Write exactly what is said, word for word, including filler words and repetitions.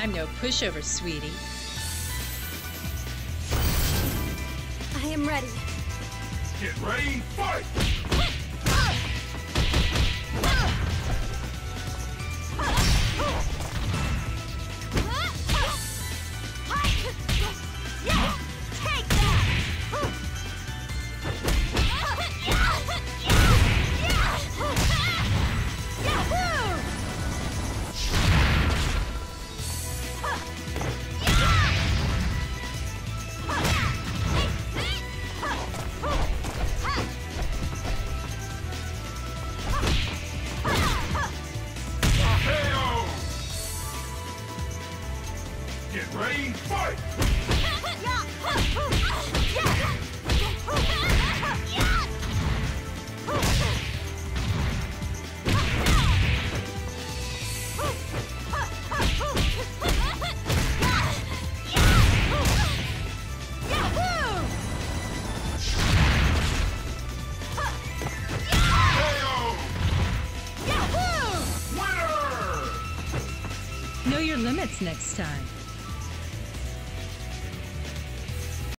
I'm no pushover, sweetie. I am ready. Get ready, fight! Take that! Get ready, fight! Know your limits next time.